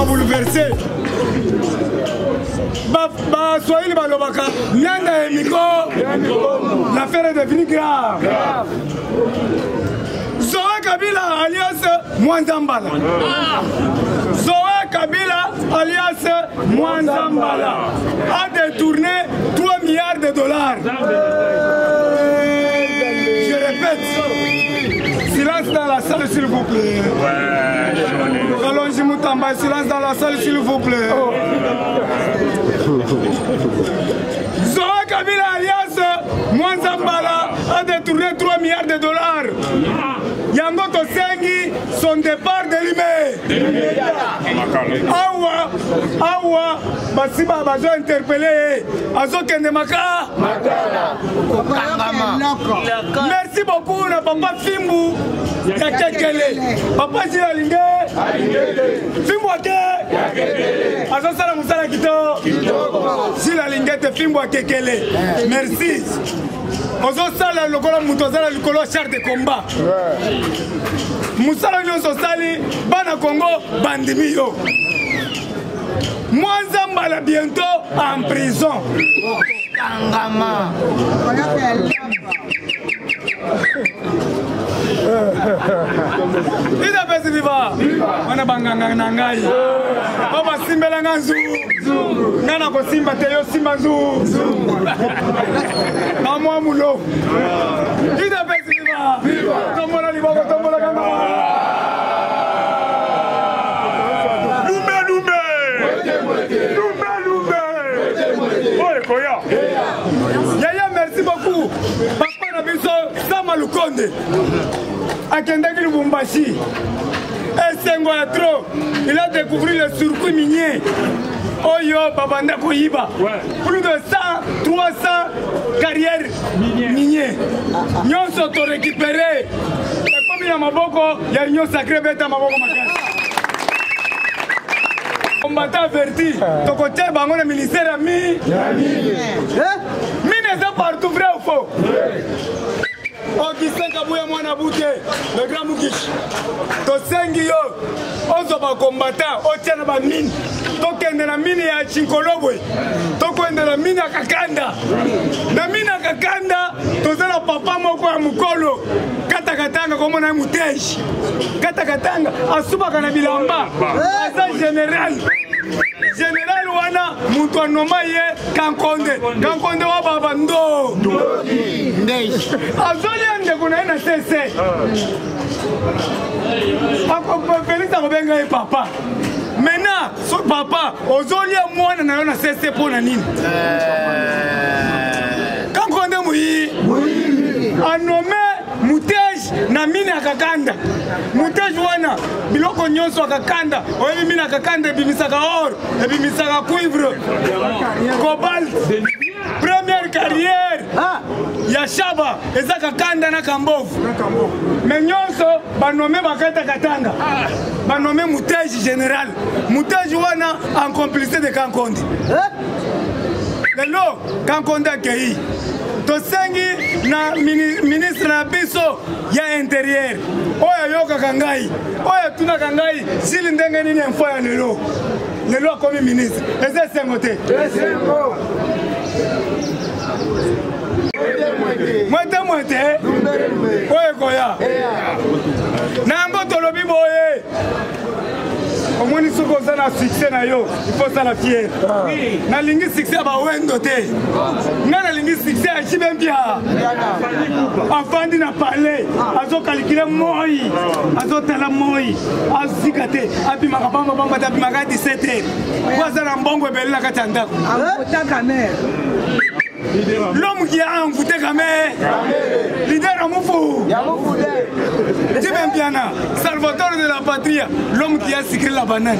m'a bouleversé. Swahili balobaka Nyanda et Miko, l'affaire est devenue grave. Zoé Kabila alias Mwanzambala. Zoé Kabila alias Mwanzambala a détourné 3 milliards de dollars. Je répète, silence dans la salle s'il vous plaît. Allons-y Moutamba, silence dans la salle s'il vous plaît. Zoé Kabila alias Mwanzambala a détourné 3 milliards de dollars. Yango Tosengi, son départ de l'IME. Awa, Basiba Bazo interpellé. Azo Kendemaka. Merci beaucoup, papa Fimbu. Yakekele. Papa Zilalinde. Fimbu Ake. Azo Sala Moussala Kito. Zilalinde Fimbu Akekele. Merci. Ozo Sala Lokola Moutozala Lokola char de combat. Moussala Nyoso Sali, Bana Congo, Bandimio. Mwanzambala bientôt en prison. Kangama. Ida pesi viva. Wana banganga nangai. Baba simbela nganzu. Nana ko simba teyo simba nzu. Namwa mulo. Ida pesi viva. Tombola liboko tombola kanga. Yaya, merci beaucoup. Papa Nabiso, Sama Lukonde. Akendaki Lubumbashi. Et Sengoatro, il a découvert le circuit minier. Oyo, Babanda Koyiba. Plus de 100, 300 carrières minières. Nous sommes récupérés. Et comme il y a Maboko, il y a l'Union sacrée Beta Maboko Makasi. Combattant averti, ton côté, le ministère a mis. Mine est partout, vrai ou faux? Augustin Kabouya Mwana Bouté, le grand Moukish. Tosengi yo, ozoba combattant, otiana ba mine. Tokende na mine ya Chinkolobwe. Tokende na mine ya Kakanda. Na mine ya Kakanda, tozala papa moko ya mukolo. Katakatanga komo na muteji. Katakatanga, asubaka na bilamba. Asa général. Général wana, mutu anoma ye, Kankonde. Kankonde wa baba ndo. Azoli ande kuna ena sese. Félix akobenga ye papa. Maintenant, so papa, ozoli ya mwana na yo na sese po na nini? Kankonde muyi. Anome Muteji na mine ya Kakanda. Muteji wana biloko nyonso Kakanda. Oyebi mine ya Kakanda ebimisaka or, ebimisaka cuivre, cobalt. Première carrière ya Shaba eza Kakanda na Kambovu. Mais nyonso banome bakata Katanga. Banome Muteji général. Muteji wana en complicité de Kankonde. Lelo Kankonde akei. Tosengi na ministre na biso ya intérieur. Oya yoka kangai. Oya tuna kangai. Sili ndenge nini mfo ya lelo. Lelo akomi ministre. Eze sengote. Esengo. Mwete. Oye koya. Nango tolobi boye. Omoni soko sana succès na yo, il faut ça la fière. Na lingi succès ba wendo te. Na lingi succès a chibembia. Afandi na parler, azo calculer moi, azo tala moi, azikate, abi makabamba bamba tabi magadi 17h. Kwa za na mbongo ebeli na katanda. Akutaka mère. L'homme qui a envoûté Kamé, leader à Moufou, Tibempiana, salvateur de la patrie, l'homme qui a sécré la banane,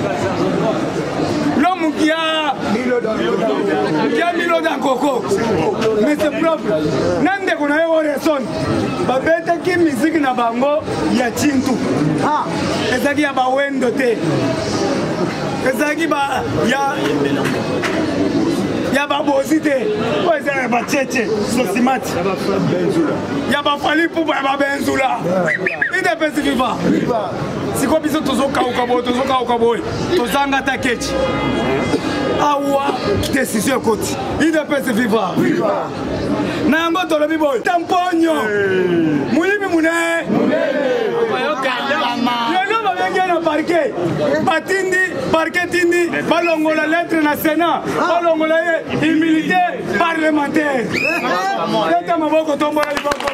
l'homme qui a mis l'eau dans coco, mais c'est propre. Nande qu'on a eu au raison, Babette qui musique na bango, ya Chintu, Ezaki ya Bawendo te, Ezaki ba ya. ya babozi te oyo eza ya bachece sosimati ya bafali pupa ya babenzula idepesi viva siko biso tozokauka boye tozanga ta kechi awa décision ekoti idepesi viva na yango tolobi boye tamponyo muyibi mune lelo babenge na parke batindi parke tindi balongola lettre na Sénat balongola ye immunité parlementaire leta maboko tombola liboko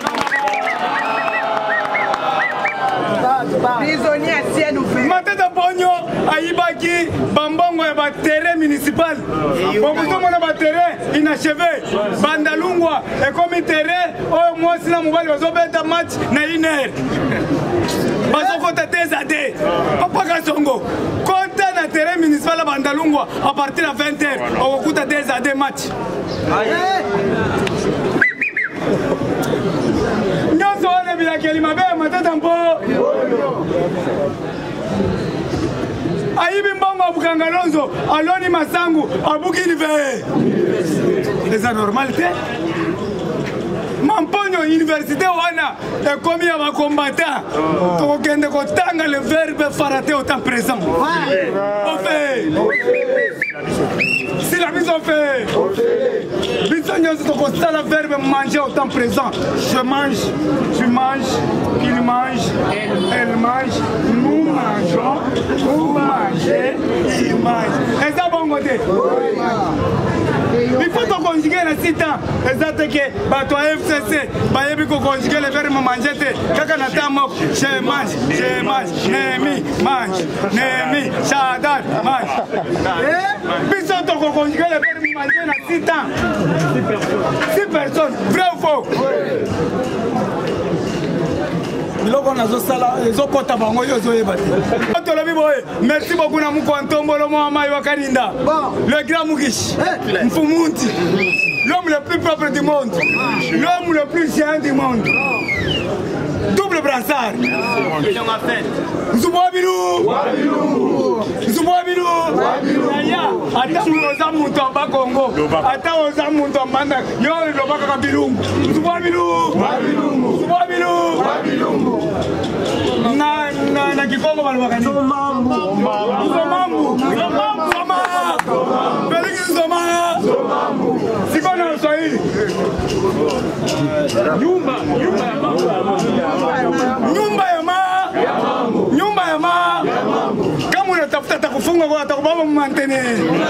matata ponyo ayibaki bambongo ya baterrain municipal bokutomona baterrain inachevé bandalungwa ekomi terrain oyo mwasi na mobali bazobeta match na 1 heure bazokota tezade papaka songo kota na terrain municipal ya bandalungwa a partir ya 20 heures okokuta tezade match nyonso wana bilakeli mabe ya matata mpo ayibi mbongo abukanga lonzo aloni masangu abuki live eza normal te mamponyo université wana ekomi ya bakombata tokokende kotanga le verbe farate autant présent ofe si la biso fait biso nyonso tokosala verbe manger autant présent je mange tu manges il mange elle mange nous mangeons vous mangez il mange eza bongo te il faut tokonjuguer na sita eza teke bato ya FCC bayebi kokonjuguer le verbe manger te kaka na ta moko je mange Nehemi mange Nehemi Shaddad mange biso tokokonjuguer le verbe manger na sita 6 personnes vrai ou faux biloko nazosala ezokota bango oyo ozoyeba te tolobi boye merci beaucoup na muko ntombolo mwa mai wa Kalinda le grand Mugishi Mfumunti l'homme le plus propre du monde l'homme le plus géant du monde double brassard Nzubobiru Naya ata oza muntu amba Congo ata oza muntu ambanda yo lobaka ka bilungu Nzubobiru na Kikongo balobaka ni Zomambu Felix Zomambu siko na Swahili nyumba ya ma kama unatafuta takufunga kwa atakubaba mmantenere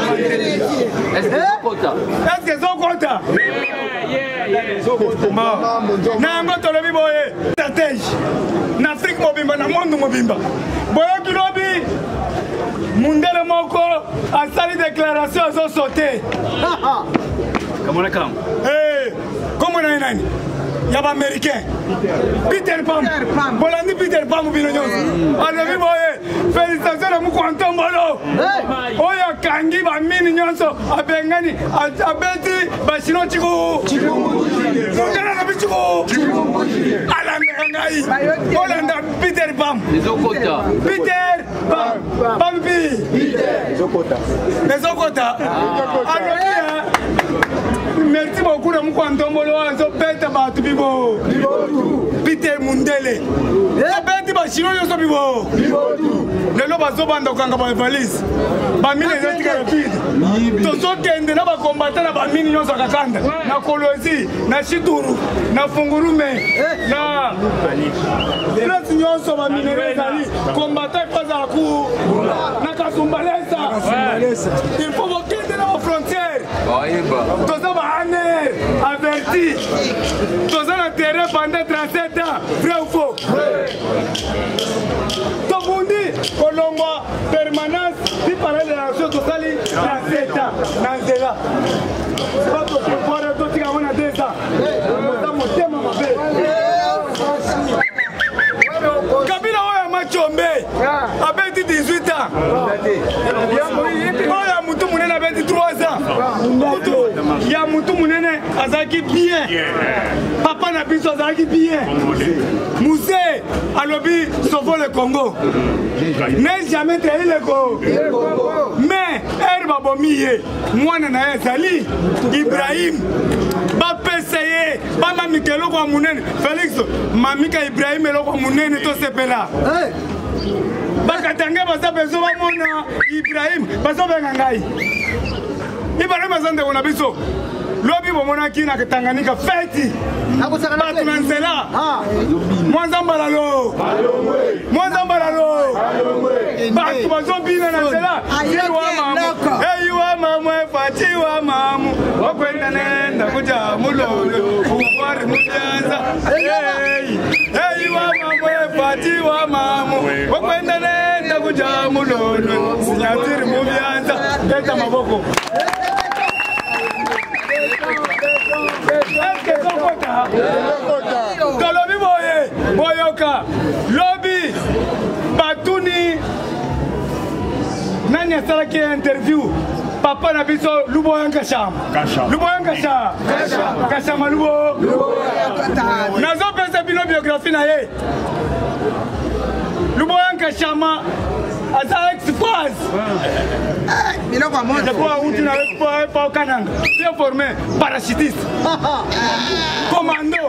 eske zokota na yango tolobi boye stratège na Afrique mobimba na monde mobimba boyo kilobi mundele moko asali déclaration azosote comme on a nani yaba américain Peter Pam bolandi Peter Pam bino nyonso alobi boye félicitations na muko ntombolo oyo kangi ba mini nyonso abengani abeti bashino chiku mundana na bichuko alanga ngai bolanda Peter Pam Peter Pam ezokota merci beaucoup na muko ntombolo anzo beta batu bibo Peter Mundele beti bashino nyonso bibo lelo bazobanda kokanga ba valise bamini ezotika rapide tozokende na bakombata na bamini nyonso akakanda na Kolwezi na Shituru na Fungurume na place nyonso bamini ezali kombata epazala ku na Kasumbalesa il faut bokende na bafrontière toza baaner averti toza na terrain pendant 37 ans vrai ou faux tobundi kolongwa permanence di parole de l'action totali 37 ans na nzela batokopora totika mona 2 ans oza motema mabe Kabila oyo machombe abeti 18 ans oyo mutu munene abeti 3 ans ya mutu Mounene azaki bien. Papa na biso azaki bien. Moussé alobi sauvons le Congo. N'est jamais trahi le Congo. Mais Herba Bomiye, moi na ezali Ibrahim. Ba pessayer, ba mamika eloko Mounene. Félix, mamika Ibrahim eloko Mounene to sepela. Bakatanga basa bezo ba mona Ibrahim, basa benga ngai. Ibrahim azande ona biso. Lobi bomona kina Tanganyika feti. Batu na nzela. Mwanzambala lo. Mwanzambala lo. Batu bazobina na nzela. Yiwa mamu. Yiwa mamu fati wa mamu. Wakwenda nenda kuja mulolo. Uwari mujanza. Yiwa mamu fati wa mamu. Wakwenda nenda kuja mulolo. Sinyatiri mujanza. Keta maboko. Tolobi boye boyoka lobi batuni nani asalaki interview papa na biso Luboyanga Shama Luboyanga Shama Lubo nazo pesa bino biographie na ye Luboyanga Shama asa ex-phase bien formé parachutiste commando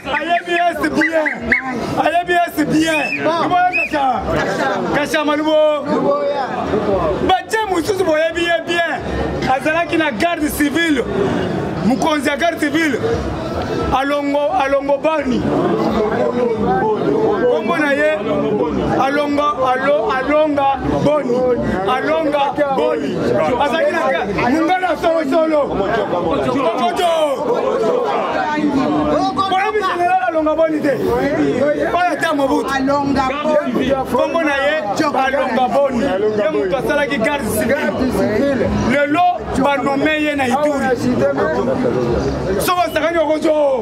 ABS bien Kachama Lubo Bache Moussus boye bien azalaki na garde civile mukonzi ya garde civile alongo bani kombo na ye alonga boni azalaki na mungana solo alonga boni te oyo te mobutu kombo na ye alonga boni ye moto asalaki garde civile lelo banome ye na Ituri soko sakani okozo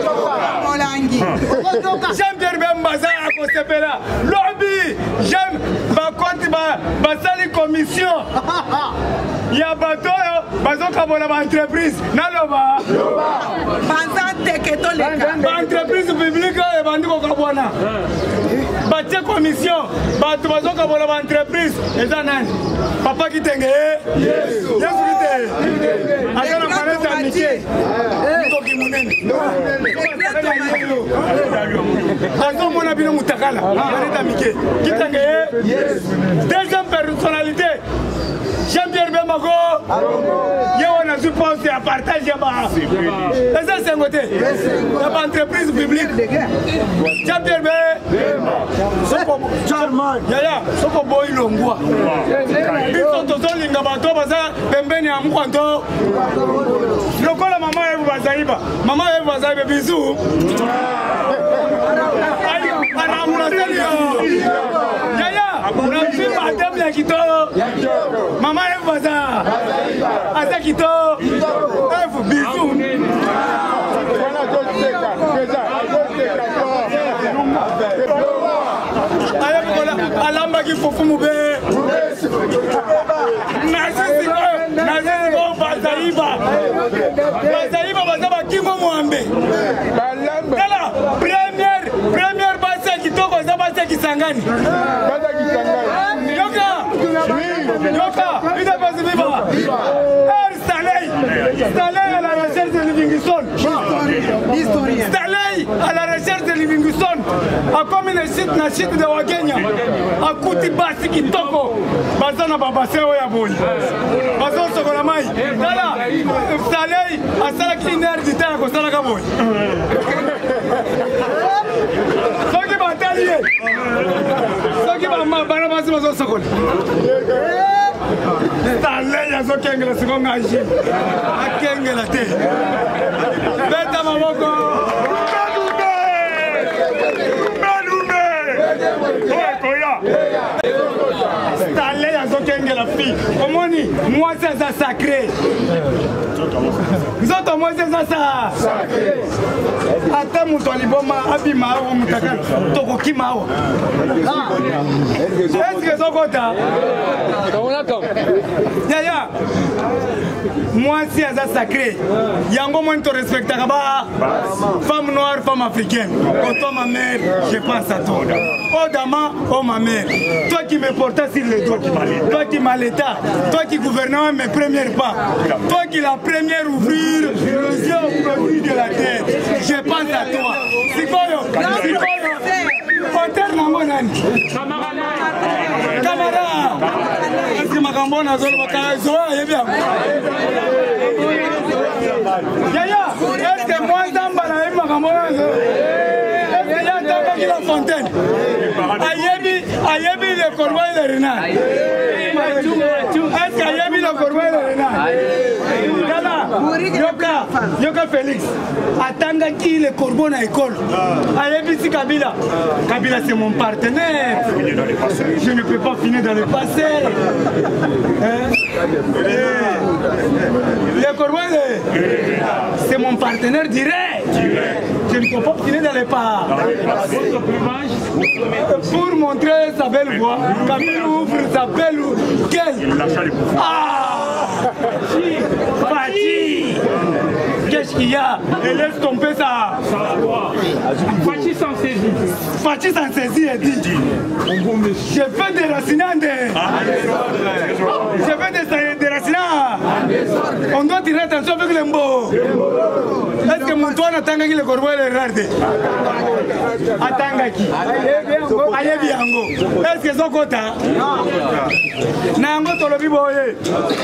Jean-Pierre Bembaza akosepela lobi j'aime bakoti basali commission ya bato oyo bazokabola baentreprise naloba baentreprise publique oyo ebandi kokabwana batie commission bato bazokabola baentreprise eza nani papa Kitenge Yesu Kitenge aza na manete ya mike toki munene azomona bino mutakala manete ya mike Kitenge deuxième personnalité Jean-Pierre Bembago Yewana je pense à partage et ça c'est un côté la entreprise publique Jean-Pierre Bembago Yaya soko boy longwa biso tozolinga bato baza pembeni ya mkwanto lokola mama yebu bazaiba bizu Yaya unamfilma adamu ya kitoro mama yebu baza asa kitoro efu bizu alamba kifufumu be nazisiko bazaiba baza bakingo mwambe tala première base ya kitoko eza base ya Kisangani yoka ide basi viva Stanley à la recherche de Livingstone Stanley à la recherche de Livingstone a comme na shit de Wakenya a kuti basi kitoko bazana babaseo ya boy bazo sokola mai dala Stanley asala kiner ditana ko sala ka boy soki batalie soki bana basi bazo sokola Stanley yazo kengela sikonga aji akengela te beta maboko Stanley yazo kengela fi omoni omoni mwasi aza sacré nzoto mwasi aza sacré ata moto aliboma abima awa mutaka tokokima awa eske ezokota yaya mwasi aza sacré yango moni torespectaka ba femme noire femme africaine oh toi ma mère je pense à toi oh dama oh ma mère toi qui me portais sur le dos toi qui m'allaitas toi qui gouvernais mes premiers pas toi qui la première ouvrir les yeux au produit de la terre je pense à toi sikoyo hotel nango nani camarade eske makambo nazoloba zoa yebi yango yaya eske moi nzamba na yebi makambo nazo eske ya ntambaki la fontaine ayebi le corbeau et le renard eske ayebi le corbeau et le renard yoka Félix atangaki le corbeau na école ayebi si Kabila c'est mon partenaire je ne peux pas finir dans le passé le corbeau c'est mon partenaire direct je ne peux pas finir dans le pas pour montrer sa belle voix Kabila ouvre sa belle quelle Fachi qu'est-ce qu'il y a? Et laisse tomber ça. Fachi s'en saisit. Fachi s'en saisit et dit je fais des racinantes. Je fais des racinantes. On doit tirer attention avec les mots. Est-ce que mon toit n'attend que le corbeau et le rade? Attends qui? Ayebi yango. Est-ce que c'est kota? Nango tolobi boye.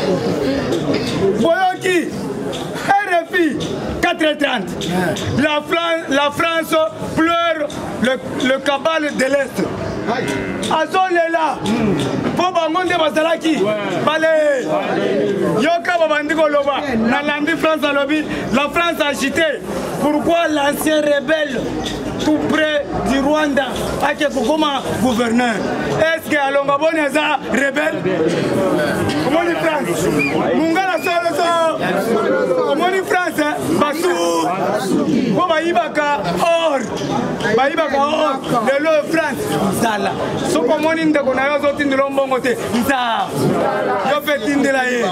Boyoki. RFI 4h30. La France pleure le cabal de l'Est. Azolela. Po bangonde basalaki. Bale. Yoka babandiko loba. Nalandi France à lobby. La France a agité. Pourquoi l'ancien rebelle tout près du Rwanda a été comme gouverneur? Est-ce que Alonga Boni est rebelle? Comment dit France? Mungala solo. Comment dit France? Bassou. Ko baibaka or. Baibaka or. De l'eau France. Zala. So comment dit ndeko na yo zoti ndilo mbongo te. Nza. Yo fait tindela ye.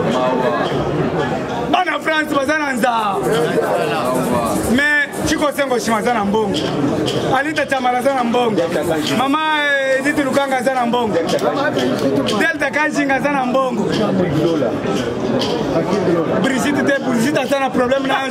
Bana France bazana nza. Mais Chiko Sengo Shimazana Mbongo. Alita Chamarazana Mbongo. Mama Edith Lukanga Zana Mbongo. Delta Kanshinga Zana Mbongo. Brigitte a un problème là.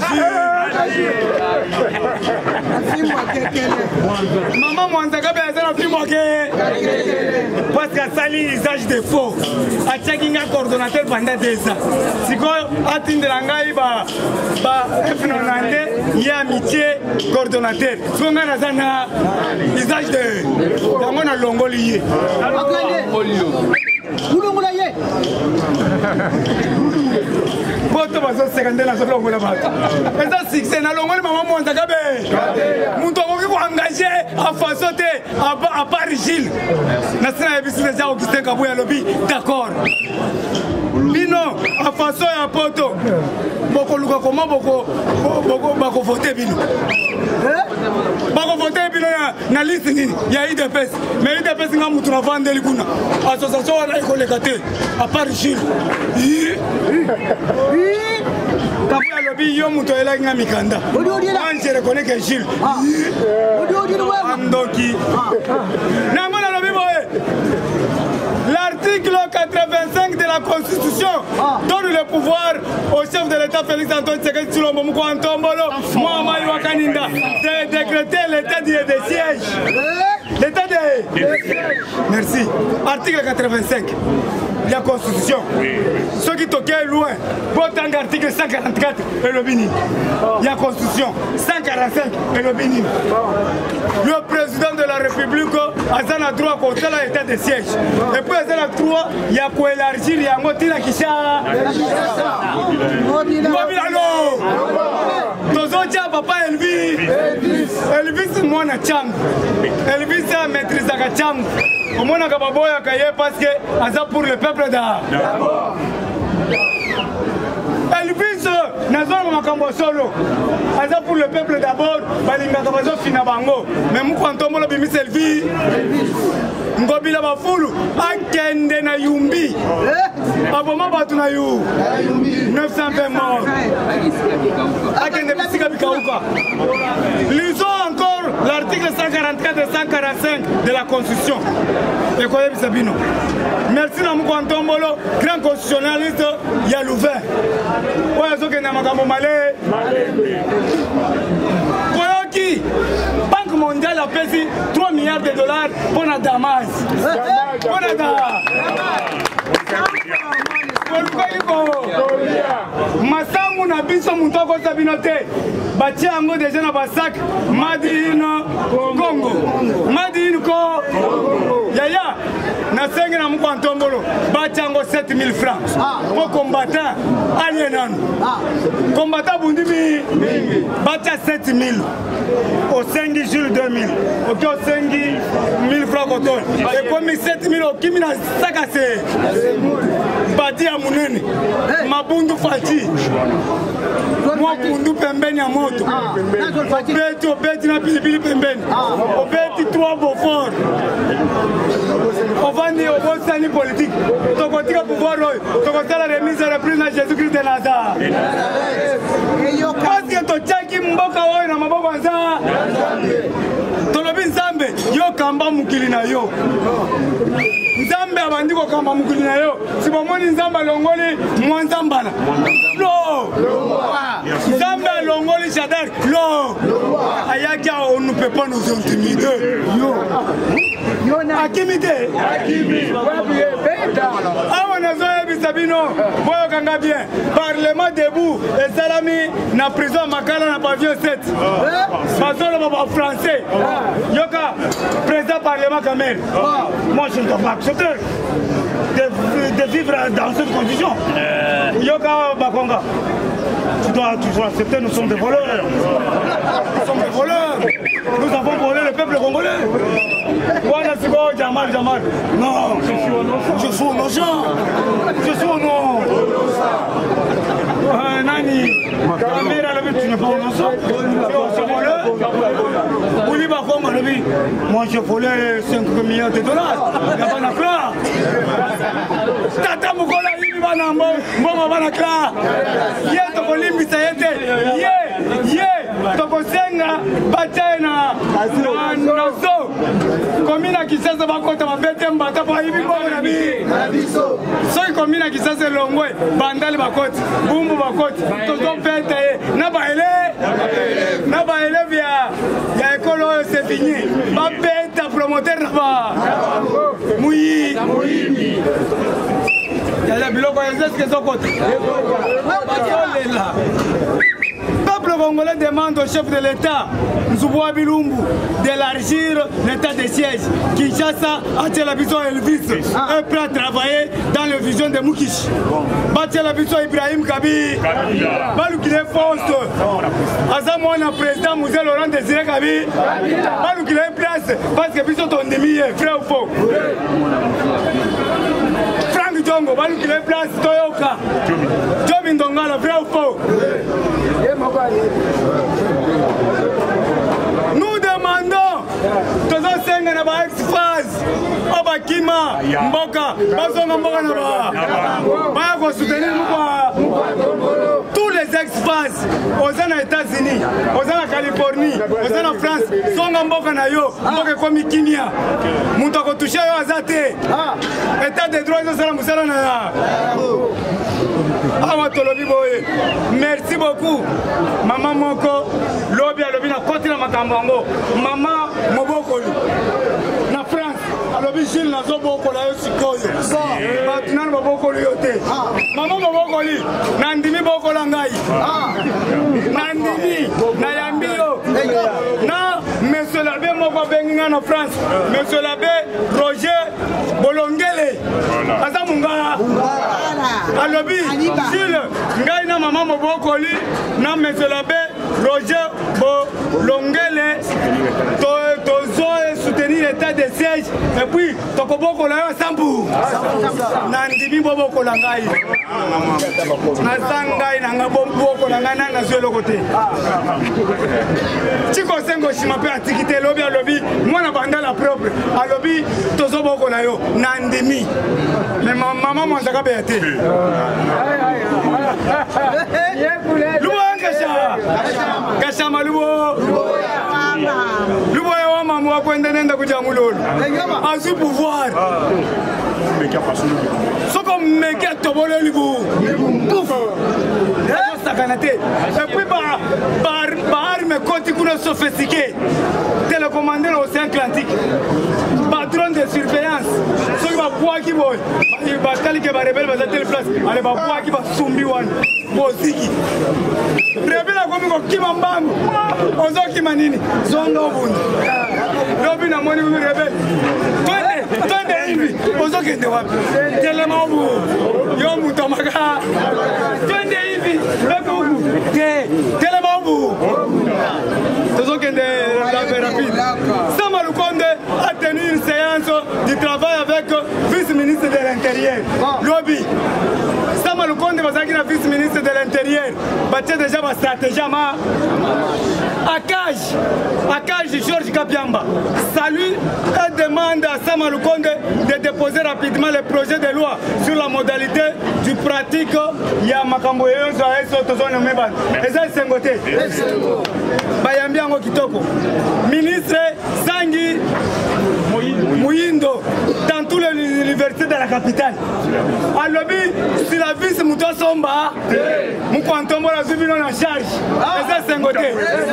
Maman Mwanzaka a un film parce qu'à Sali usage de faux. A checking un coordonnateur pendant des ans. Si quoi atteindre l'angaï ba F90 y a amitié coordonnateur. Si on a un usage de on a l'ongolier. Boto bazo sekande la solo ngola bato. Eza succès na longoli maman Mwanzaka be. Muntu okoki ko engager a façonner à part Gilles. Na sina ebisi déjà Augustin Kabuya lobby d'accord. Bino a façon ya poto. Boko luka comment boko voter bino. Bako voter bino na liste nini ya IDPS. Mais IDPS nga mutu na vande likuna. Association wana iko lekate à part Gilles. Kabuya lobby yo muto ela nga mikanda. Je reconnais que Gilles. Andoki. Namona lobby boye. L'article 85 de la Constitution donne le pouvoir au chef de l'État Félix Antoine Tshisekedi Tshilombo Moukouan Tombolo Mohamed Wakaninda de décréter l'état de siège. L'état de... Merci. Article 85 de la Constitution. Ceux qui toquent loin, votent article 144 et le Bini. Il y a Constitution 145 et le Bini. Le président de la République a un droit contre l'état de siège. Et puis il y a droit, il y a quoi élargir, il y a un mot qui Tozotia papa Elvis mwana changu. Elvis a maîtrisé ka changu. Au moins ka baboya ka ye parce que aza pour le peuple d'abord. Elvis nazona makambo solo. Aza pour le peuple d'abord, balinga ka bazo fina bango. Mais mu kwantombo lo bimi Elvis. Ngobila bafulu akende na yumbi. Aboma batu na yu 920 morts. Akende bisika bikauka. Lisons encore l'article 144 et 145 de la Constitution. Ekoye Bisabino. Merci na Mukwantombolo, grand constitutionnaliste ya Louvain. Oya zoke na makambo male. Koyoki Banque mondiale a payé 3 milliards de dollars pour la Damas. Pour la Damas. Masangu na biso mutoko sabinote. Bati ango déjà na basak. Madine Congo. Madine Congo. Yaya. Na sengi na Mukwantombolo. Bati ango 7000 francs. Pour combattant alienan. Combattant bundimi. Bati 7000. Au sengi Jules 2000. Ok au sengi 1000 francs koton. Et comme 7000 au kimi na sakase. Bati ya munene. Mabundu fati. Mwa kundu pembeni ya moto. Obeti na pilipili pembeni. Obeti 3 Beaufort. Ovandi obosani politique. Tokotika pouvoir oyo. Tokotala remise et reprise na Jésus-Christ de Nazareth. Parce que tochaki mboka oyo na maboko nza. Tolobi Nzambe yo kamba mukili na yo. Nzambe abandi ko kamba mukili na yo. Sibomoni Nzambe longoli mwanzambala. No. Nzambe longoli Shaddai. No. Ayakia on ne peut pas nous intimider. Yo. Akimite. Akimi. Awa nazoe Bisabino. Boyo kanga bien. Parlement debout et salami na prison Makala na pavillon 7. Bazolo baba français. Yoka président parlement Kamel. Moi je ne dois pas accepter de vivre dans cette condition. Yoka Bakonga. Tu dois accepter, nous sommes des voleurs. Nous sommes des voleurs. Nous avons volé le peuple congolais. Jamal. Non, je suis innocent. Je suis innocent. Nani, tu n'es pas innocent. Tu es voleur. Moi j'ai volé 5 millions de dollars. Il n'y a pas de clair. Tata Mukola, il va dans mon banacla. Yé, ton limbi, ça y est. Yé, ton senga, bataina, nazo. Commune qui s'est bakota, ma bête, mbata, pa ibi kwa nabi. So commune qui s'est longwe, bandali bakoti, bumbu bakoti, tozo pete, na ba élève ya école c'est fini. Ma bête promoteur là-bas. Mouyi. Il y a les blocs qui sont côté. Le peuple congolais demande au chef de l'État, Nzouboua Bilumbu, d'élargir l'état de siège. Kinshasa a tiré la vision Elvis, un prêt à travailler dans le vision de Moukish. Batia la vision Ibrahim Kabi, Balou qui est force. Azamouan a président Moussé Laurent Désiré Kabi, Balou qui est place parce que Bissot ton demi est frère ou faux. Frank Djongo, Balou qui est place Toyoka, Job Ndongala, frère ou faux. Nous demandons tous les cinq na ba ex-phase Obakima Mboka Bazonga Mboka na ba ko soutenir tous les ex-phases aux États-Unis, aux Californie, aux France, Songa Mboka na yo Mboka komi kimia muntu akotusha yo azate état de droit de salam musala na awa tolobi boye. Merci beaucoup maman moko lobi alobi na koti na makambo mama mobokoli na France alobi Gilles na zoboko la yo sikoyo batunani mobokoli yo te mama mobokoli na ndimi bokola ngai na ndimi na yambi yo na monsieur l'abbé moko bengi nga na France monsieur l'abbé Roger Bolongele aza munga alobi Gilles ngai na maman Mobokoli na Monsieur l'abbé Roger Bolongele tozo soutenir l'état de siège et puis tokoboko la sambu na ndimi boboko la ngai na sangai na ngabombo la ngai na zelo côté Chiko sengo shimape atikite lobby moi na banda la propre a lobby tozo boko la yo na ndimi mais maman moi zaka bete Kashama Lubo ya wa mamu wa kwenda nenda kujangulolo azu pouvoir soko meke tobolo libu sakanate et puis par arme koti kuna sophistiqué télécommandé l'océan Atlantique patron de surveillance soki ba bwaki boy ba kalike ba rebelle ba telle place ale ba bwaki ba sumbi wan boziki rebelle ko miko kima mbangu ozo kima nini zonga obundi lobi na moni rebelle twende hivi ozo kende wapi telema obu yo mutamaka twende hivi loko obu telema obu ozo kende rapide Sama Lukonde a tenu une séance de travail avec vice-ministre de l'Intérieur. Lobby. Sama Lukonde va dire vice-ministre de l'Intérieur. Bâtir déjà ma stratégie à Akaj Georges Kabiamba. Salue et demande à Sama Lukonde de déposer rapidement le projet de loi sur la modalité du pratique Yamakambo Yonzo à Esotozone Meban. Et ça c'est un côté. Bayambiango Kitoko. Ministre Sangi Mouyindo dans toutes les universités de la capitale. À lobby, si la vie c'est Mouto Somba, nous comptons la vie en charge. Et ça c'est un côté.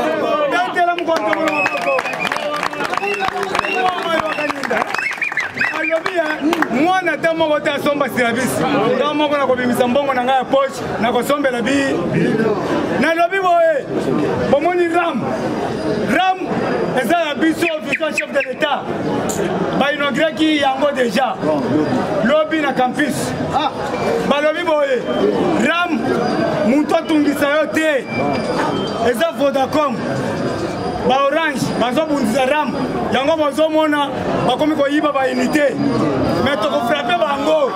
Moi n'attends mon côté à Somba service. Dans mon côté, je suis en poche, je suis en la vie. Na lobby bon mon Ram et ça la biso chef de l'État. Ba inauguré qui yango déjà. Lobby na campus. Ba lobby boye. Ram munto tungisa yote. Et ça Vodacom. Ba Orange, bazo bundisa Ram. Yango bazo mona bakomi ko yiba ba unité. Mais to ko frapper bango.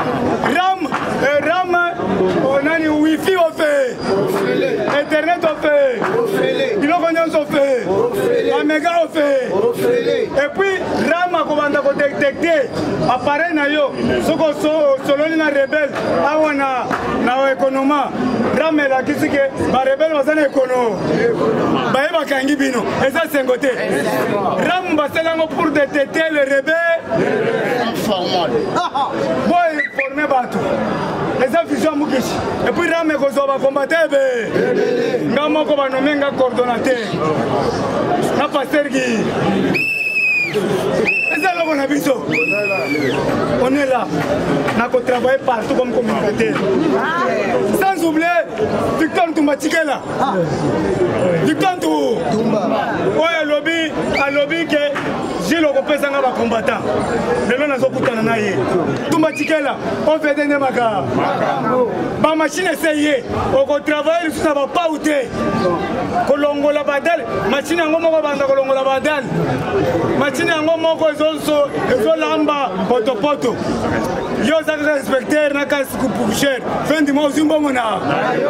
Ram onani wifi au fait. Internet au fait. Il au fait. La méga au fait. Et puis Ram a commencé à détecter appareil na yo. Soko soloni na rebelle awana na économie. Ram la kisi que ba rebelle bazana économie. Ba eba kangi bino. Et ça c'est un côté. Ram basenga pour détecter les rebelles. Informal. Boy formé bateau. Les affiches Mukishi. Et puis Ram Kozoba combattre. Ngamo ko ba nommer nga coordonnateur. Na pasteur qui. On est là, on a travaillé partout comme communicateur. Sans oublier Victor Toumbatikela. Victor Toumba. Oui, à lobby que j'ai le représentant de combattant. Le nom n'a pas été Toumbatikela, on fait des magas. Ma machine essayée, on travaille, ça ne va pas outer. Kolongo la badal, machine en gomo banda kolongo la badal. Machine en gomo ko zo lamba poto. Yo za respecter na kas coupe cher. Fin du mois zumba mona.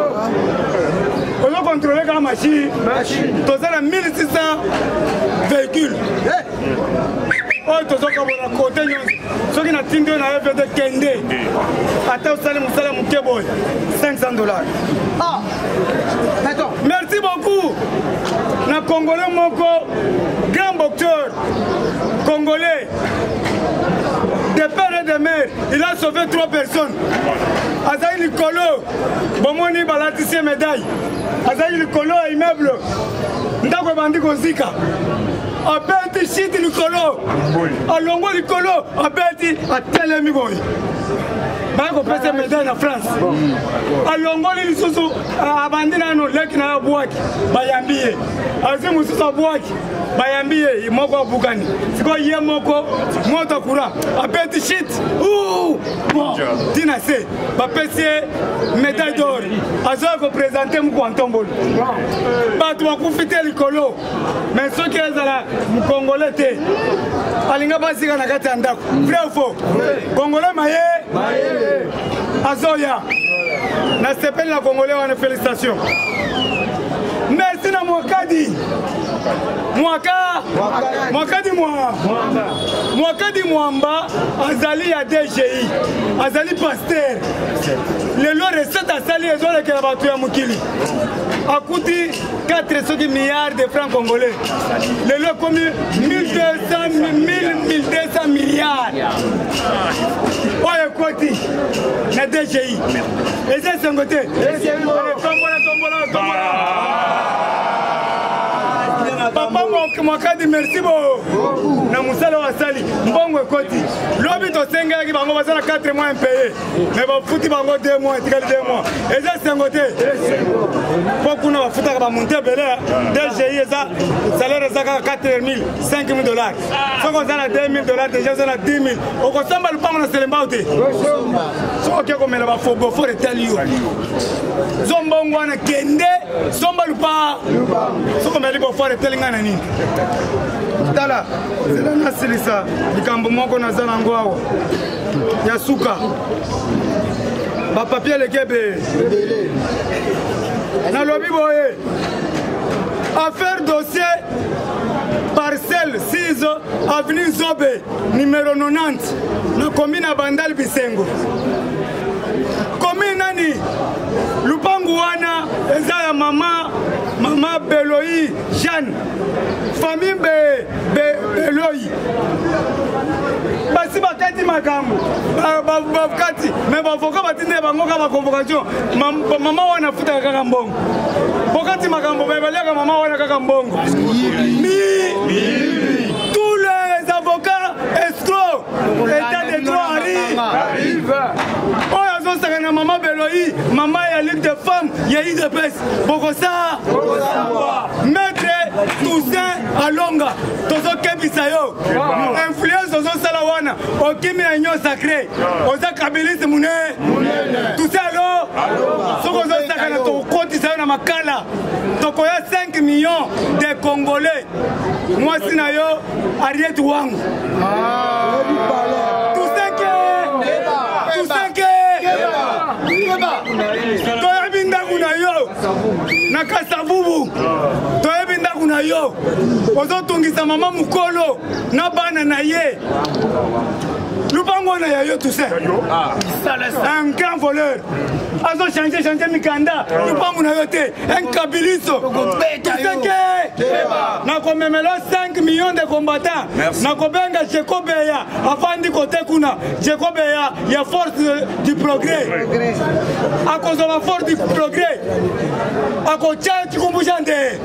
On doit contrôler la machine. Tous les 1600 véhicules. Oh, tous les côté ceux qui n'ont pas na fait de kende. Ata usale musala mukebo $500. Ah. D'accord. Merci beaucoup. Na Congolais moko grand boxeur congolais. De père et de mère, il a sauvé 3 personnes. Azaï Nikolo, Bomoni Balatissé médaille. Azaï Nikolo à immeuble. Ndako Bandi Kozika. Abeti Chiti Nikolo. Alongo Nikolo. Abeti Atelemi Boy. Bako pese médaille en France. Alongo Lisusu. Abandina no leki na Bouaki. Bayambiye. Azimu Susa Bouaki. bayambi ye moko bukani siko ye moko moto courant apeti shit tina se bapesi médaille d'or azoya koprésente muku antombolo bato bakufite likolo mais soki ezala mukongole te alinga basika na kati ya ndako vrai ou faux congolais maye azoya na sepeli na congolais wana félicitation merci na mwakadi mwakadi mwamba azali ya DGI azali pasteur lelo recette asali ezolekela bato ya mokili akuti 4 milliards de francs congolais lelo ekomi 1200 milliards oyo ekoti na DGI eza esengo te tombola papa mwakadi merci bo na musala wasali mbongo ekoti lobi tosengaki bango bazala 4 mois impayé mais bafuti bango 2 mois etikali 2 mois eza sengo te po kuna bafutaka bamonte ebele DGI eza salaire eza kaka 4000 5000 dollars soki ozala 2000 dollars deja ozala 10 000 okosomba lupango na selembao te soki oke komela bafobofore etali yo zombongo wana kende somba lupa soki omeli bofore etali ngai na nini tala zela nasilisa likambo moko naza nango awa ya suka bapapie lekebe nalobi boye affaire dossier parcelle 6 avenue Zobe numéro 90 na commune ya Bandal Bisengo commune nani lupangu wana eza ya mama Beloi Jeanne famille Beloi basi bakati makambo bakati mais bavoka batinde bango kaka convocation mama wana futaka kaka mbongo bokati makambo bebaliaka mama wana kaka mbongo tous les avocats escrocs état de droit arrive oyo azosaka na mama Beloi mama ya Ligue des femmes ya IDPS bokosa maître Toussaint Alonga tozokebisa yo influence ozosala wana okimi ya union sacré oza kabiliste munene Toussaint alo soki ozosaka na tokokotisa yo na makala tokoya 5 millions de congolais mwasi na yo Ariete wangu toyebi ndaku na yo na Kasavubu toyebi ndaku na yo ozotungisa mama mukolo na bana na ye lupango na ya yo Toussaint un grand voleur azo changer mikanda lupango na yo te un kabiliso Toussaint na komemela 5 millions de combattants na kobenga Jekobeya afandi kote kuna Jekobeya ya force du progrès akozo la force du progrès akocha chikumbusha nde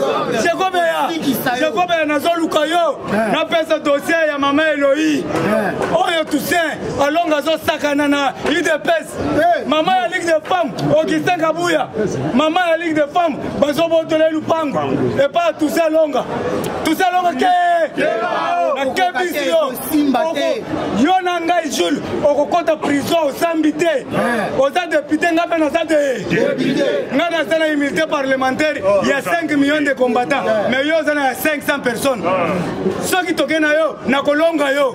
Jekobeya nazoluka yo na pesa dossier ya mama Eloi oyo Toussaint Alonga zo sakana na UDPS mama ya Ligue des femmes Augustin Kabuya mama ya Ligue des femmes bazo botole lupango et pas Toussaint Alonga ke na kebisi yo na ngai Jules okokota prison osambi te oza député nga pe naza nga naza na immunité parlementaire il y a 5 millions de combattants mais yo oza na 500 personnes soki toke na yo na kolonga yo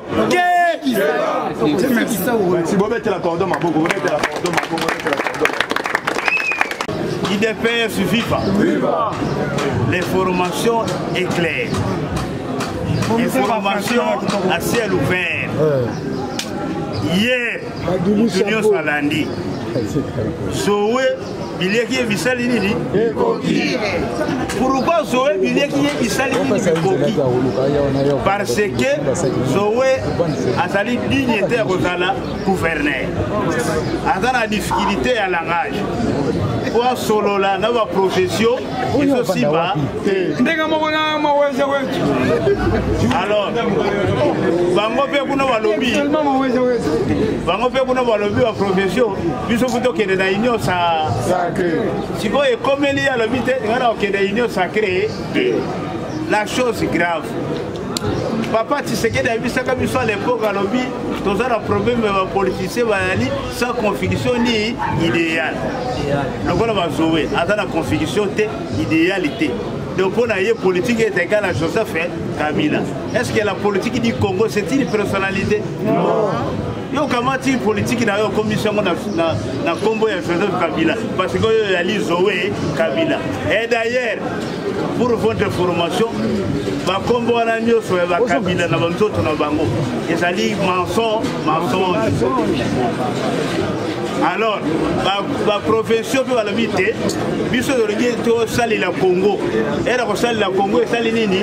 IDPS viva. L'information est claire. Information à ciel ouvert. Hier, Union Salandi. Zoé, il y a qui est Vissali Nini. Pourquoi Zoé, il y a qui est Vissali Nini. Parce que Zoé a sali dignitaire aux ala gouverneur. A dans la difficulté à langage. Pour solo là, dans la profession, ils sont si bas. Alors, bango pe kuna walobi. Bango pe kuna walobi wa profession. Biso futo kende na union sacrée. Siko e comme il y a le vite, ngana okende union sacrée. la chose grave. Papa Tshisekedi a vu ça comme à l'époque à l'objet, dans un problème de politicien sans conviction ni idéal. Donc on va jouer à la conviction idéalité. Donc on a eu politique est égale à Joseph Kabila. Est-ce que la politique du Congo c'est une personnalité? Non. Il y a une politique dans la commission dans Congo et Joseph Kabila parce qu'il y a Zoé Kabila. Et d'ailleurs, pour votre information, le Congo a mis sur la Kabila dans le Bango. Et ça dit mensonge. Alors, la profession peut la vite, puisque le Guéto sali la Congo. Et la sali la Congo et sali nini.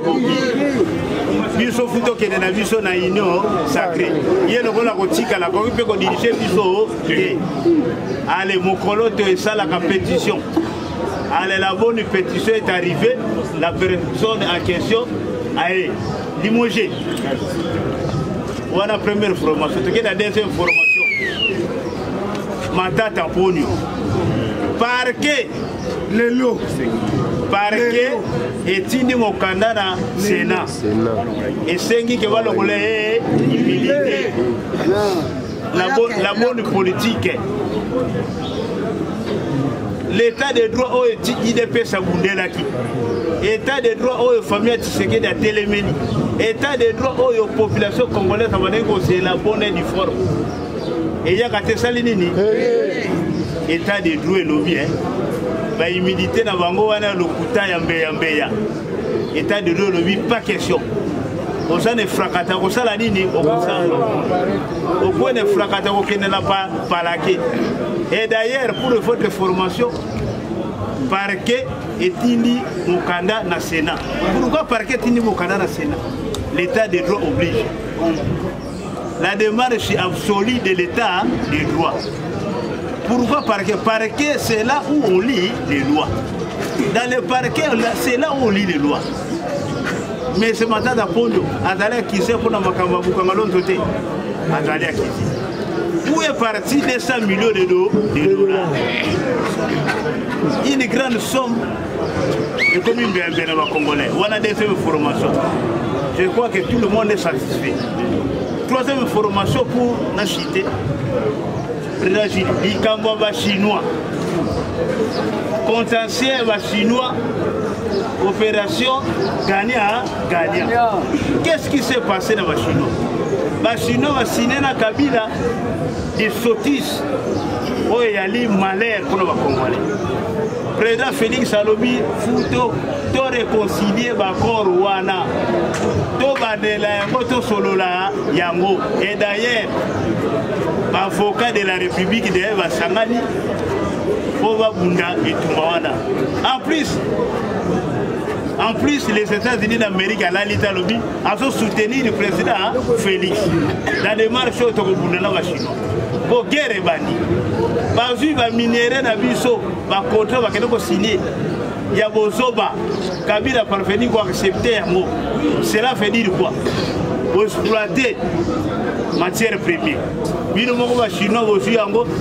Biso futo qui est dans la vision na union sacrée. Il y a le rôle à Rotika, la Congo peut diriger biso. Allez, mon colote et ça la pétition. Allez, la bonne pétition est arrivée. La personne en question a été limogée. On a la première formation. Tu as la deuxième formation. Matata Ponyo. Parquet. Le lot. Parquet. Et Tindi Mokanda na Sénat. Et Sengi qui va le rouler humilité. La bonne politique. L'état de droit est IDP Sabundelaki. État de droit est famille Tshisekedi à Téléméni. État de droit est population congolaise c'est la bonne et du forme. Et il y a gâté Salinini. État de droit est lobby. La humilité n'a pas le couta yambeya. État de droit est lobby, pas question. On s'en est fracata, on s'en a dit, au point de fracata, on n'a pas palaqué. Et d'ailleurs, pour votre formation, parquet est Tindi Mokanda na Sénat. Pourquoi parquet Tindi Mokanda na Sénat? L'état des droits oblige. La démarche absolue de l'état des droits. Pourquoi parquet? Parquet, c'est là où on lit les lois. Dans le parquet, c'est là où on lit les lois. Mais ce matin, Pondo, Azalea qui sait pour la Makamaboukamalonzote, Azalea qui dit. Où est parti 200 millions de dollars? Une grande somme de communes bien congolais. On a des informations. Je crois que tout le monde est satisfait. Troisième information pour Nachité. Il Kambaba chinois. Contentieux chinois. Opération gagnant. Qu'est-ce qui s'est passé dans les Chinois? Les Chinois ont signé dans Kabila des sottises où il y a eu malheur pour les Congolais. Le président Félix Alobi Fouto to réconcilier bakor wana to badela yango to solola yango. Et d'ailleurs l'avocat de la République de Basangani Boba Bunda et Tumbawana. En plus, les États-Unis d'Amérique à l'Italie ont soutenu le président Félix. La démarche au Togobundana Chinois. Pour guerre et bani. Parce que les minéraux n'abisso, les contrats vont signer. Il y a Bozoba, Kabila parvenu à accepter un mot. Cela veut dire quoi? Pour exploiter matière première. Mais nous avons des Chinois aussi en go,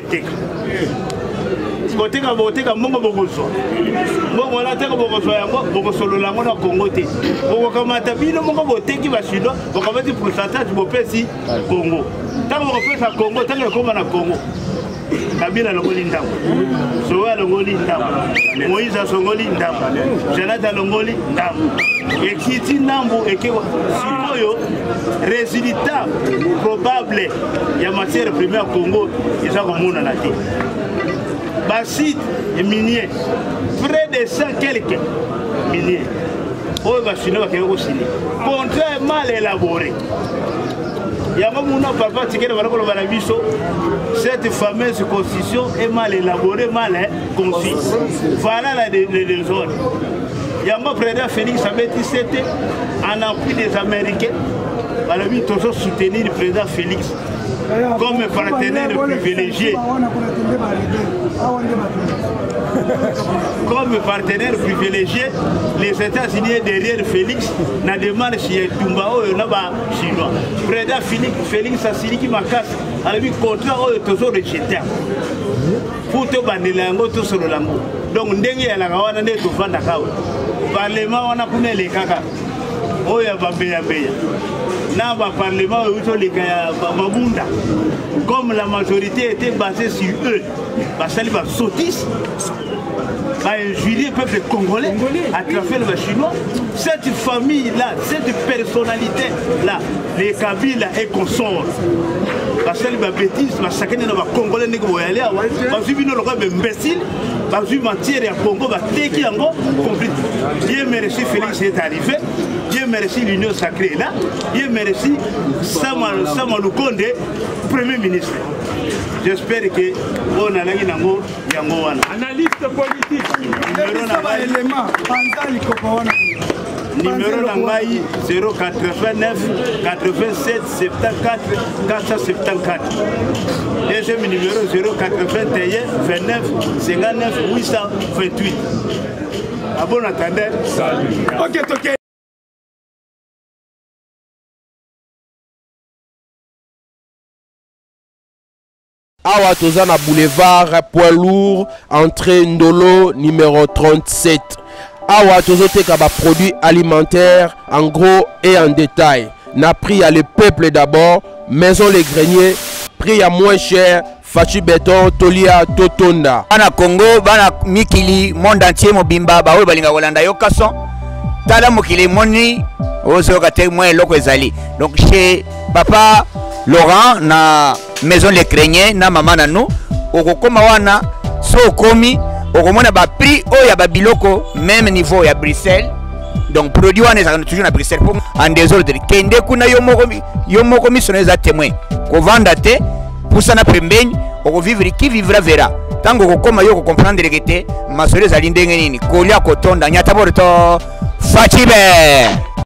Koteka boteka mongo bokoso. Mongo la teka bokoso yango bokosolo lango na Congo te. Bokokamata bino mongo boteki ba Chinois, bokamati pourcentage bopesi Congo. Tango bopesa Congo, tango koma na Congo. Kabila longoli ndambo. Sowa longoli ndambo. Moïse songoli ndambo. Jonathan longoli ndambo. Ekiti ndambo ekewa sikoyo résultat probable ya matière première Congo eza komona na te. Basit et minier, près de 100 quelques miniers. Oh, bah, sinon, va qu'il signer. Contrat mal élaboré. Il y a un moment où papa Tikere va le balabiso. Cette fameuse constitution est mal élaborée, mal conçue. Voilà la désordre. Il y a un président Félix Abeti, c'était en appui des Américains. Balabi toujours soutenir le président Félix comme partenaire privilégié. Comme partenaire privilégié, les États-Unis derrière Félix n'a démarche chez Tumbao et Naba chinois. Président Félix a signé qui m'a cassé. Alors, le contrat est toujours rejeté. Pour te banner l'ango, tout sur le lango. Donc, ndenge ya la gawana ne to vanda kawa. parlement wana kuna elekaka oyo babeya na ba parlement oyo lekaya babunda comme la majorité était basée sur eux basali ba sotis ba injurier le peuple congolais à travers les Chinois. Cette famille là, cette personnalité là, les Kabila et consorts basali ba bêtise basakene na ba congolais ndeko boyale bazwi bino lokwa imbécile bazwi matière ya Congo bateki yango complète. Dieu merci Félix est arrivé. Dieu merci l'union sacrée là. Dieu merci Sama Lukonde premier ministre. J'espère que on a nagi nango yango wana. Analyste politique. Numéro nangai 089 87 74 474. Deuxième numéro 081 29 59 828. À bon entendeur. Ok, ok. Awa Tozana boulevard poids lourd entrée Ndolo numéro 37. Awa Tozoteka ba produits alimentaires en gros et en détail. Na prix à le peuple d'abord, maison les greniers, prix à moins cher, Fachi Béton, Tolia, Totonda. Bana Congo, bana Mikili, monde entier mobimba, ba balinga Holanda yo kason. Tala mokili moni, ozo kate moins loko ezali. Donc chez papa Laurent na maison les greniers na maman na nous, okokoma wana so komi okomona ba prix oya ba biloko même niveau ya Bruxelles. Donc produit wana ezaka toujours na Bruxelles pour en désordre. Kende kuna yo moko misoneza témoin. Ko vanda te pour ça na pembeni oko vivre qui vivra verra. Tango kokoma yo ko comprendre que te masole za lindenge nini. Kolia kotonda nyata borto Fachibe.